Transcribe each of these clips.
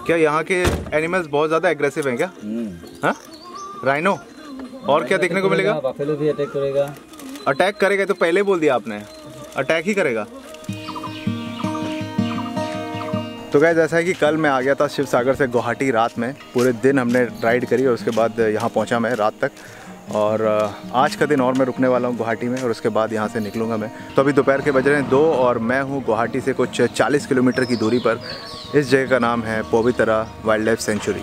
क्या यहाँ के एनिमल्स बहुत ज़्यादा एग्रेसिव हैं क्या? हाँ, राइनो। और क्या देखने को मिलेगा? बफेलो भी अटैक करेगा। अटैक करेगा तो पहले बोल दिया आपने, अटैक ही करेगा। तो गाइस ऐसा है कि कल मैं आ गया था शिव सागर से गुवाहाटी रात में, पूरे दिन हमने राइड करी और उसके बाद यहाँ पहुँचा मैं रात तक। और आज का दिन और मैं रुकने वाला हूँ गुवाहाटी में और उसके बाद यहाँ से निकलूँगा मैं। तो अभी दोपहर के बज रहे हैं 2 और मैं हूँ गुवाहाटी से कुछ 40 किलोमीटर की दूरी पर। इस जगह का नाम है पवितरा वाइल्ड लाइफ सेंचुरी।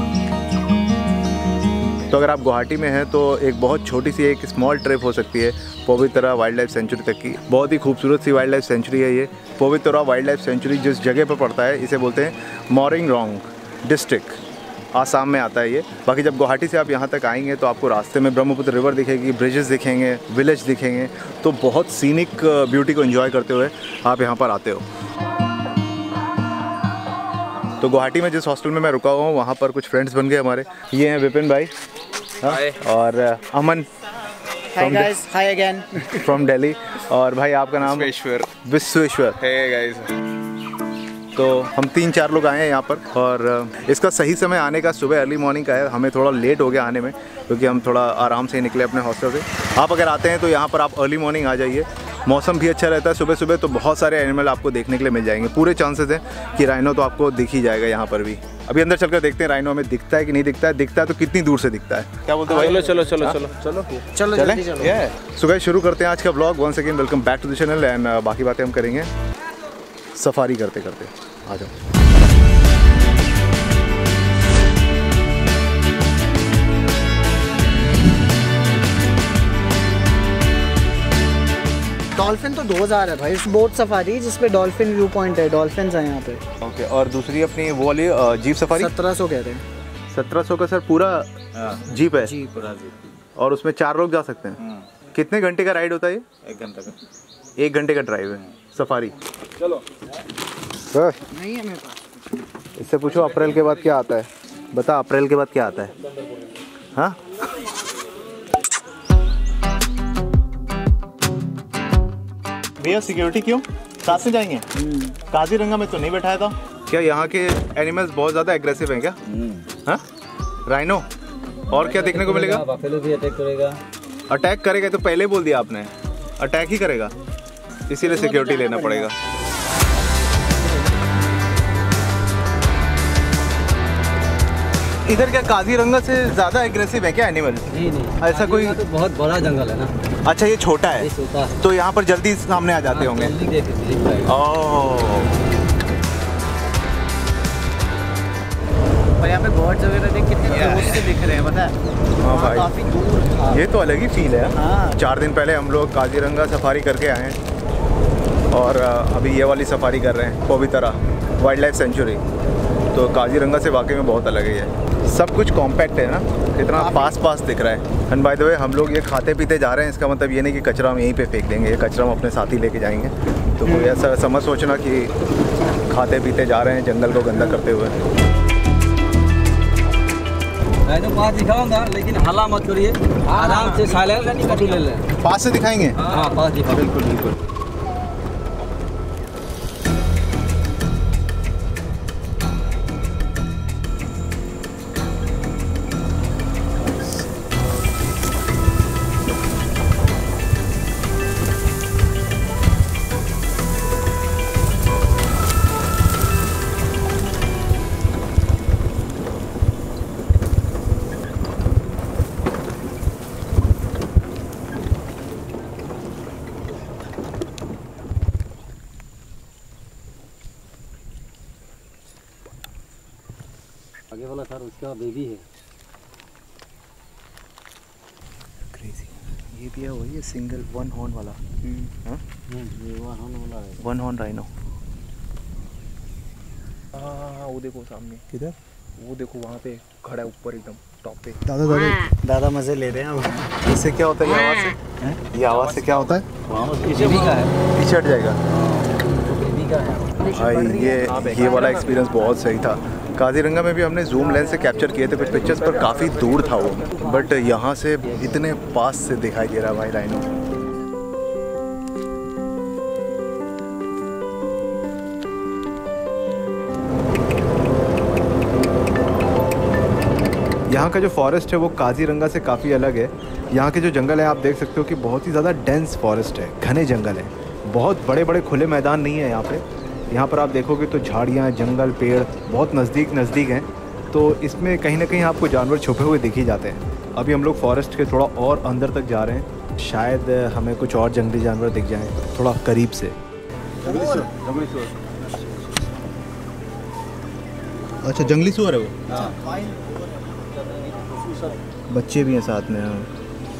तो अगर आप गुवाहाटी में हैं तो एक बहुत छोटी सी एक स्मॉल ट्रिप हो सकती है पवितरा वाइल्ड लाइफ सेंचुरी तक की। बहुत ही खूबसूरत सी वाइल्ड लाइफ सेंचुरी है ये। पवितरा वाइल्ड लाइफ सेंचुरी जिस जगह पर पड़ता है इसे बोलते हैं मोरिंगरोंग डिस्ट्रिक्ट, आसाम में आता है ये। बाकी जब गुवाहाटी से आप यहाँ तक आएंगे तो आपको रास्ते में ब्रह्मपुत्र रिवर दिखेगी, ब्रिजेस दिखेंगे, विलेज दिखेंगे। तो बहुत सीनिक ब्यूटी को एंजॉय करते हुए आप यहाँ पर आते हो। तो गुवाहाटी में जिस हॉस्टल में मैं रुका हुआ हूँ वहाँ पर कुछ फ्रेंड्स बन गए हमारे। ये हैं विपिन भाई और Aman hi again from Delhi. और भाई आपका नाम? विश्वेश्वर। Hey guys. तो हम 3-4 लोग आए हैं यहाँ पर और इसका सही समय आने का सुबह अर्ली मॉर्निंग का है। हमें थोड़ा लेट हो गया आने में क्योंकि हम थोड़ा आराम से ही निकले अपने हॉस्टल से। आप अगर आते हैं तो यहाँ पर आप अर्ली मॉर्निंग आ जाइए, मौसम भी अच्छा रहता है सुबह सुबह, तो बहुत सारे एनिमल आपको देखने के लिए मिल जाएंगे। पूरे चांसेस हैं कि राइनो तो आपको दिख ही जाएगा यहाँ पर भी। अभी अंदर चलकर देखते हैं राइनो हमें दिखता है कि नहीं दिखता है। दिखता है तो कितनी दूर से दिखता है, क्या बोलते हैं भाई? चलो चलो चलो चलो चलो चलें। सो गाइस शुरू करते हैं आज का vlog. Once again welcome back to the channel and बाकी बातें हम करेंगे सफारी करते करते। आ जाओ। डॉल्फिन तो 2000 है भाई। बोट सफारी जिसपे डॉल्फिन व्यू पॉइंट है, डॉल्फिन है यहाँ पे। ओके। और दूसरी अपनी वो वाली जीप सफारी 1700 कह रहे हैं। 1700 का सर पूरा जीप है? जी पूरा जीप। और उसमें 4 लोग जा सकते हैं? कितने घंटे का राइड होता है ये? 1 घंटे का। 1 घंटे का ड्राइव है सफारी। चलो नहीं है मेरे पास। इससे पूछो अप्रैल के बाद क्या आता है। बता अप्रैल के बाद क्या आता है? हाँ भैया सिक्योरिटी क्यों? साथ में जाएंगे? काजीरंगा में तो नहीं बैठाया था। क्या यहाँ के एनिमल्स बहुत ज़्यादा एग्रेसिव हैं क्या? हाँ, राइनो। और क्या देखने को मिलेगा? बफेलो भी अटैक करेगा। अटैक करेगा तो पहले बोल दिया आपने, अटैक ही करेगा, इसीलिए सिक्योरिटी लेना पड़ेगा। इधर क्या काजीरंगा से ज़्यादा एग्रेसिव है क्या एनिमल? जी नहीं, ऐसा कोई तो बहुत बड़ा जंगल है ना। अच्छा ये छोटा है तो यहाँ पर जल्दी सामने आ जाते होंगे। और यहाँ पे बर्ड्स वगैरह देख कितने दूर से दिख रहे हैं, पता है? हाँ भाई काफी दूर था। ये तो अलग ही फील है। हाँ। 4 दिन पहले हम लोग काजीरंगा सफारी करके आए हैं और अभी ये वाली सफारी कर रहे हैं पवितरा वाइल्ड लाइफ सेंचुरी। तो काजीरंगा से वाकई में बहुत अलग है ये। सब कुछ कॉम्पैक्ट है ना, कितना पास दिख रहा है। एंड बाय द वे हम लोग ये खाते पीते जा रहे हैं, इसका मतलब ये नहीं कि कचरा हम यहीं पे फेंक देंगे। ये कचरा हम अपने साथ ही लेके जाएंगे। तो कोई ऐसा समझ सोचना कि खाते पीते जा रहे हैं जंगल को गंदा करते हुए। मैं तो पास दिखाऊंगा लेकिन हल्ला मत करिए, आराम से साइलेंट फोटो ले लें। पास से दिखाएंगे? हाँ पास दिखा। बिल्कुल बिल्कुल। आगे वाला सर उसका बेबी है। क्रेजी। ये भी है वही सिंगल 1 हॉर्न वाला। हाँ ये 1 हॉर्न वाला है। 1 हॉर्न राइनो। हाँ वो देखो सामने। किधर? वो देखो वहाँ पे खड़ा है ऊपर एकदम टॉप पे। दादा मजे ले रहे हैं अब। इससे क्या होता है ये आवाज़ से? ये आवाज़ से क्या होता है? बेबी का है। पीछे हट जाएगा। बेबी का है भाई ये वाला एक्सपीरियंस बहुत सही था। काजीरंगा में भी हमने जूम लेंस से कैप्चर किए थे कुछ पिक्चर्स, पर काफ़ी दूर था वो, बट यहाँ से इतने पास से दिखाई दे रहा भाई राइनो। यहाँ का जो फॉरेस्ट है वो काजीरंगा से काफ़ी अलग है। यहाँ के जो जंगल है आप देख सकते हो कि बहुत ही ज़्यादा डेंस फॉरेस्ट है, घने जंगल है, बहुत बड़े बड़े खुले मैदान नहीं है यहाँ पे। यहाँ पर आप देखोगे तो झाड़ियाँ, जंगल, पेड़ बहुत नज़दीक हैं, तो इसमें कहीं ना कहीं आपको जानवर छुपे हुए दिख ही जाते हैं। अभी हम लोग फॉरेस्ट के थोड़ा और अंदर तक जा रहे हैं, शायद हमें कुछ और जंगली जानवर दिख जाएँ थोड़ा करीब से। अच्छा, जंगली सुअर है वो। बच्चे भी हैं साथ में। हाँ,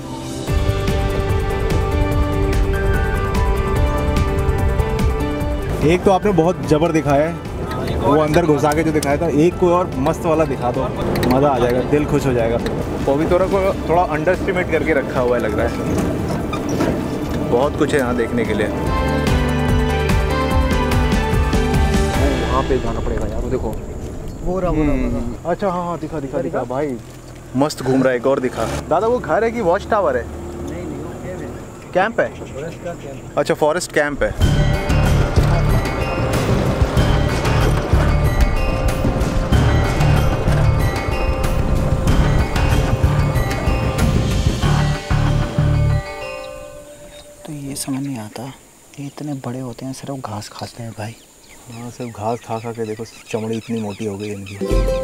एक तो आपने बहुत जबर दिखाया है, वो अंदर घुसा के जो दिखाया था, एक को और मस्त वाला दिखा दो, मज़ा आ जाएगा, दिल खुश हो जाएगा। पवित्रा को थोड़ा अंडर एस्टिमेट करके रखा हुआ है लग रहा है। बहुत कुछ है यहाँ देखने के लिए। वहाँ पे जाना पड़ेगा यार, वो देखो वो रहा। अच्छा हाँ दिखा भाई, मस्त घूम रहा है। एक और दिखा दादा, वो घर है कि वॉच टावर है? नहीं, कैंप है। अच्छा, फॉरेस्ट कैंप है। तो ये समझ नहीं आता, ये इतने बड़े होते हैं, सिर्फ घास खाते हैं भाई। हाँ, सिर्फ घास खा के देखो चमड़ी इतनी मोटी हो गई इनकी।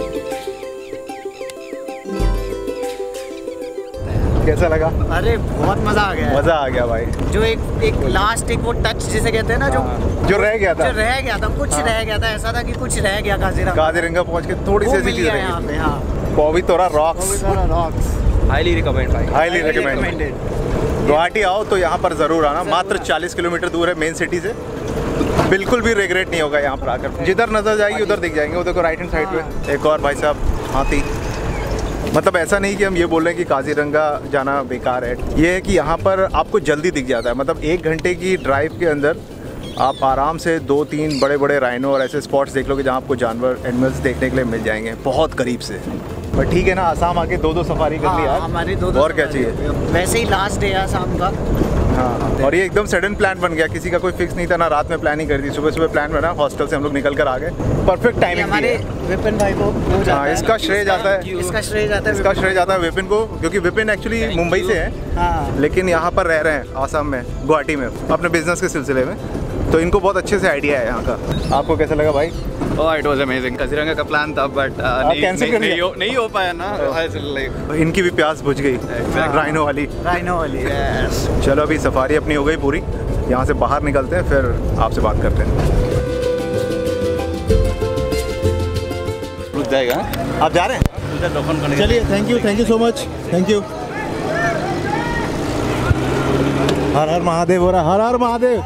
कैसा लगा? अरे बहुत मजा आ गया। मजा आ गया भाई। जो एक लास्ट एक वो टच जिसे कहते हैं ना, जो रह गया था, कुछ रह गया था, ऐसा था कि कुछ रह गया। काजीरंगा पहुंच के थोड़ी सी चीज यहाँ पे। हाँ, पवित्रा रॉक्स, हाईली रिकमेंड भाई, हाईली रिकमेंडेड। गुवाहाटी आओ तो यहाँ पर ज़रूर आना, मात्र 40 किलोमीटर दूर है मेन सिटी से। बिल्कुल भी रिग्रेट नहीं होगा यहाँ पर आकर। जिधर नजर जाएगी उधर दिख जाएंगे। वो देखो राइट हैंड साइड पे एक और भाई साहब हाथी। मतलब ऐसा नहीं कि हम ये बोल रहे हैं कि काजीरंगा जाना बेकार है, ये है कि यहाँ पर आपको जल्दी दिख जाता है। मतलब 1 घंटे की ड्राइव के अंदर आप आराम से 2-3 बड़े बड़े राइनो और ऐसे स्पॉट्स देख लोगे जहाँ आपको जानवर एनिमल्स देखने के लिए मिल जाएंगे बहुत करीब से। पर ठीक है ना, आसाम आके 2-2 सफारी कर लिया। हमारी 2-2 और क्या चाहिए। वैसे ही लास्ट डे है आसाम का। हाँ, और ये एकदम सडन प्लान बन गया, किसी का कोई फिक्स नहीं था ना, रात में प्लानिंग कर दी, सुबह प्लान बना, हॉस्टल से हम लोग निकल कर आ गए। परफेक्ट टाइमिंग हमारे विपिन भाई को हाँ, इसका श्रेय जाता है, इसका श्रेय जाता है विपिन को, क्योंकि विपिन एक्चुअली मुंबई से है। हाँ। लेकिन यहाँ पर रह रहे हैं आसाम में, गुवाहाटी में अपने बिजनेस के सिलसिले में, तो इनको बहुत अच्छे से आइडिया है यहाँ का। आपको कैसा लगा भाई? Oh, it was amazing. Kaziranga का प्लान था बट नहीं हो पाया ना, इनकी भी प्यास बुझ गई राइनो वाली। चलो अभी सफारी अपनी हो गई पूरी, यहाँ से बाहर निकलते हैं, फिर आपसे बात करते हैं। रुक जाएगा, आप जा रहे हैं? चलिए, thank you so much, thank you. हर हर महादेव हो रहा, हर हर महादेव।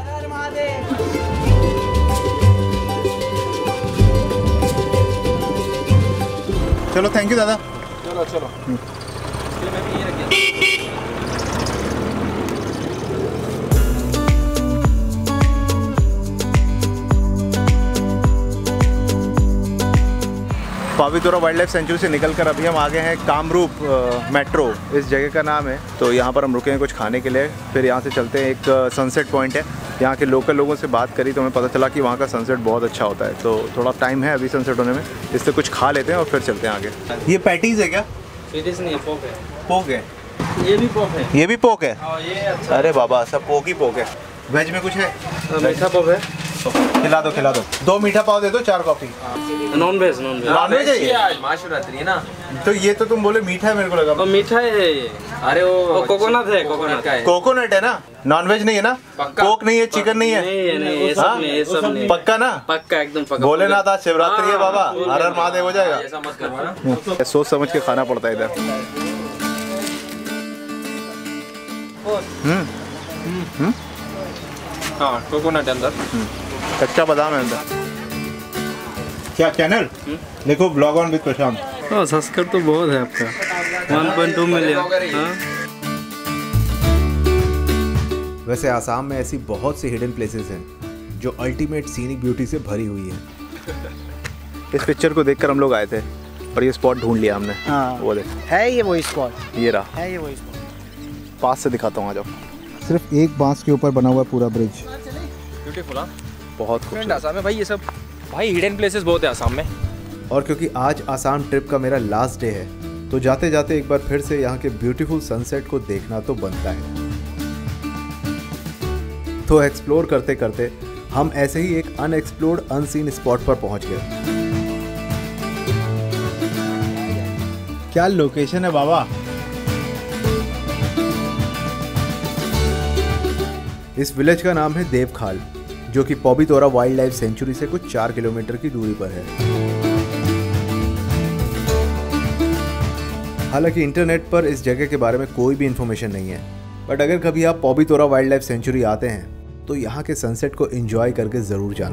चलो, थैंक यू दादा। चलो पवित्रा वाइल्ड लाइफ सेंचुरी से निकलकर अभी हम आ गए हैं कामरूप मेट्रो, इस जगह का नाम है। तो यहाँ पर हम रुके हैं कुछ खाने के लिए, फिर यहाँ से चलते हैं। एक सनसेट पॉइंट है, यहाँ के लोकल लोगों से बात करी तो हमें पता चला कि वहाँ का सनसेट बहुत अच्छा होता है। तो थोड़ा टाइम है अभी सनसेट होने में, इससे कुछ खा लेते हैं और फिर चलते हैं आगे। ये पैटीज़ है क्या? पेटीज नहीं, पोक है। पोक है? ये भी पोक है। ये भी पोक है? ये अच्छा। अरे बाबा, सब पोक ही पोक है। वेज में कुछ है? मीठा पोक है। खिला दो 2 मीठा पाव दे दो, 4 कॉफ़ी। नॉन वेज है ये? आज महाशिवरात्रि है ना, तो ये तो तुम बोले मीठा है, मेरे को लगा। वो मीठा है ये। अरे वो कोकोनट है, कोकोनट का है। कोकोनट है ना? नॉनवेज नहीं है ना? पोक नहीं है, चिकन नहीं है? नहीं, ये सब नहीं। पक्का ना? पक्का, एकदम पक्का। भोलेनाथ आज शिवरात्रि है बाबा, हर हर महादेव हो जाएगा। ऐसा मत करना ना। सोच समझ के खाना पड़ता है इधर। हाँ, कोकोनट अंदर, कच्चा बादाम है अंदर। क्या चैनल? देखो blog on with Prashant. Subscribe तो बहुत है आपका, 1.2 मिलियन। वैसे आसाम में ऐसी बहुत सी हिडन प्लेसेस हैं जो अल्टीमेट सीनिक ब्यूटी से भरी हुई है। इस पिक्चर को देखकर हम लोग आए थे और ये स्पॉट ढूंढ लिया हमने। हाँ। वो देख, है ये वही स्पॉट, ये रहा। है ये वही स्पॉट। पास से दिखाता हूँ, आ जाओ। सिर्फ एक बांस के ऊपर बना हुआ पूरा ब्रिज, ब्यूटीफुल। बहुत खूबसूरत। आसाम में भाई ये सब भाई हिडन प्लेसेस बहुत है आसाम में। और क्योंकि आज आसाम ट्रिप का मेरा लास्ट डे है तो जाते जाते एक बार फिर से यहाँ के ब्यूटीफुल सनसेट को देखना तो बनता है। तो एक्सप्लोर करते करते हम ऐसे ही एक अनएक्सप्लोर्ड अनसीन स्पॉट पर पहुंच गए। क्या लोकेशन है बाबा। इस विलेज का नाम है देवखाल, जो कि पॉबीतोरा वाइल्ड लाइफ सेंचुरी से कुछ 4 किलोमीटर की दूरी पर है। हालांकि इंटरनेट पर इस जगह के बारे में कोई भी इंफॉर्मेशन नहीं है, बट अगर कभी आप पॉबीतोरा वाइल्ड लाइफ सेंचुरी आते हैं तो यहाँ के सनसेट को एंजॉय करके जरूर जाना।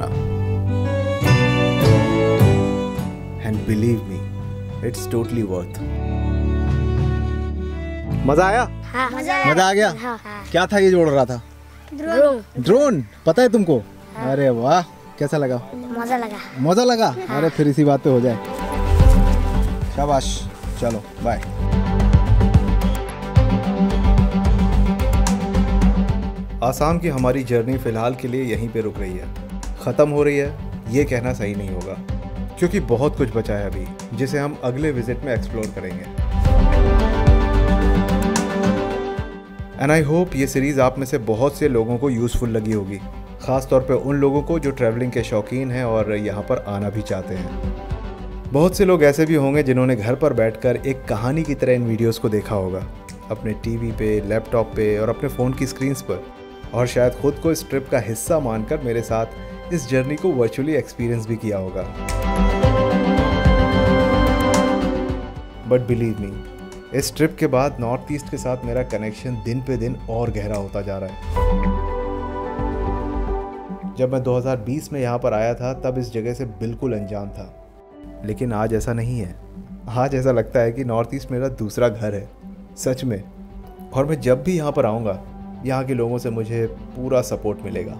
And believe me, it's totally worth. मजा आया? हाँ, मजा आ गया? हाँ। क्या था ये जो उड़ रहा था? ड्रोन। पता है तुमको? हाँ। अरे वाह, कैसा लगा? मजा लगा। मजा लगा? हाँ। अरे फिर इसी बात पे हो जाए। शाबाश, चलो बाय। आसाम की हमारी जर्नी फिलहाल के लिए यहीं पे रुक रही है। ख़त्म हो रही है ये कहना सही नहीं होगा, क्योंकि बहुत कुछ बचा है अभी, जिसे हम अगले विजिट में एक्सप्लोर करेंगे। एंड आई होप ये सीरीज़ आप में से बहुत से लोगों को यूज़फुल लगी होगी, ख़ास तौर पे उन लोगों को जो ट्रैवलिंग के शौकीन हैं और यहाँ पर आना भी चाहते हैं। बहुत से लोग ऐसे भी होंगे जिन्होंने घर पर बैठकर एक कहानी की तरह इन वीडियोस को देखा होगा, अपने टीवी पे, लैपटॉप पे और अपने फ़ोन की स्क्रीन्स पर, और शायद खुद को इस ट्रिप का हिस्सा मानकर मेरे साथ इस जर्नी को वर्चुअली एक्सपीरियंस भी किया होगा। बट बिलीव मी, इस ट्रिप के बाद नॉर्थ ईस्ट के साथ मेरा कनेक्शन दिन पे दिन और गहरा होता जा रहा है। जब मैं 2020 में यहाँ पर आया था तब इस जगह से बिल्कुल अनजान था, लेकिन आज ऐसा नहीं है। आज ऐसा लगता है कि नॉर्थ ईस्ट मेरा दूसरा घर है, सच में। और मैं जब भी यहाँ पर आऊँगा, यहाँ के लोगों से मुझे पूरा सपोर्ट मिलेगा।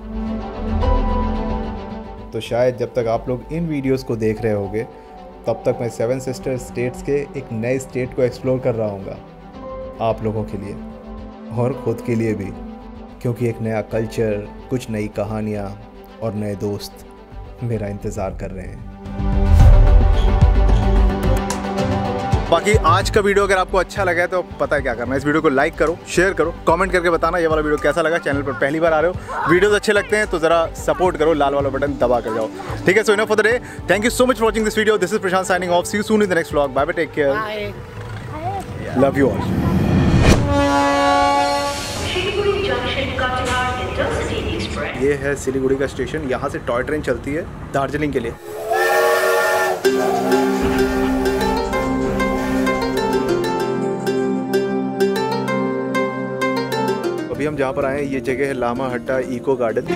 तो शायद जब तक आप लोग इन वीडियोस को देख रहे होंगे, तब तक मैं 7 सिस्टर स्टेट्स के एक नए स्टेट को एक्सप्लोर कर रहा हूँगा, आप लोगों के लिए और ख़ुद के लिए भी, क्योंकि एक नया कल्चर, कुछ नई कहानियाँ और नए दोस्त मेरा इंतज़ार कर रहे हैं। बाकी आज का वीडियो अगर आपको अच्छा लगा है तो पता है क्या करना है, इस वीडियो को लाइक करो, शेयर करो, कमेंट करके बताना ये वाला वीडियो कैसा लगा। चैनल पर पहली बार आ रहे हो, वीडियोस अच्छे लगते हैं तो ज़रा सपोर्ट करो, लाल वाला बटन दबा कर जाओ, ठीक है। So enough for the day, thank you so much for watching this video. This is Prashant signing off, see you soon in the next vlog. Bye bye, take care, love you all. ये है सिलीगुड़ी का station, यहाँ से toy train चलती है दार्जिलिंग के लिए। अभी हम जहाँ पर आए हैं ये जगह है लामा हट्टा इको गार्डन।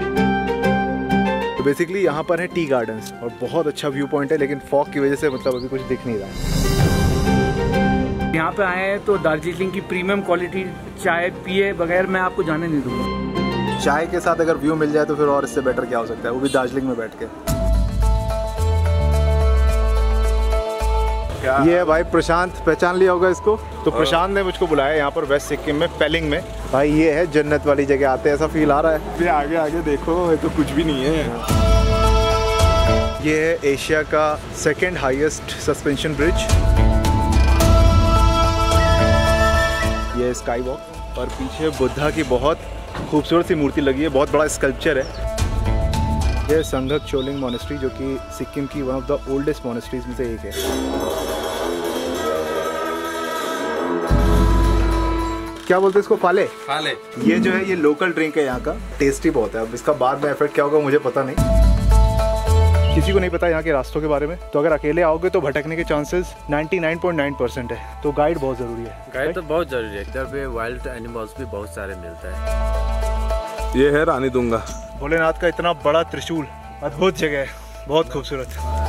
तो बेसिकली यहाँ पर है टी गार्डन्स और बहुत अच्छा व्यू पॉइंट है, लेकिन फॉग की वजह से मतलब अभी कुछ दिख नहीं रहा है। यहाँ पे आए हैं तो दार्जिलिंग की प्रीमियम क्वालिटी चाय पिए बगैर मैं आपको जाने नहीं दूंगा। चाय के साथ अगर व्यू मिल जाए तो फिर और इससे बेटर क्या हो सकता है, वो भी दार्जिलिंग में बैठ के। ये है भाई प्रशांत, पहचान लिया होगा इसको। तो प्रशांत ने मुझको बुलाया यहाँ पर वेस्ट सिक्किम में पेलिंग में। भाई ये है जन्नत वाली जगह, आते ऐसा फील आ रहा है। फिर आगे आगे देखो, ये तो कुछ भी नहीं है। ये है एशिया का सेकंड हाईएस्ट सस्पेंशन ब्रिज। ये स्काई वॉक और पीछे बुद्धा की बहुत खूबसूरत सी मूर्ति लगी है, बहुत बड़ा स्कल्पचर है। ये संघक चोलिंग मॉनेस्ट्री, जो कि सिक्किम की one of the oldest monasteries में से एक है। क्या बोलते हैं इसको, फाले? फाले। ये जो है ये लोकल ड्रिंक है यहाँ का, टेस्टी बहुत है। अब इसका बाद में इफेक्ट क्या होगा मुझे पता नहीं, किसी को नहीं पता यहाँ के रास्तों के बारे में। तो अगर अकेले आओगे तो भटकने के चांसेस 99.9% है। तो गाइड बहुत जरूरी है। गाइड तो बहुत जरूरी है। इधर पे वाइल्ड एनिमल्स भी बहुत सारे मिलते हैं। ये है रानी दूंगा। भोलेनाथ का इतना बड़ा त्रिशूल, अद्भुत जगह है, बहुत खूबसूरत।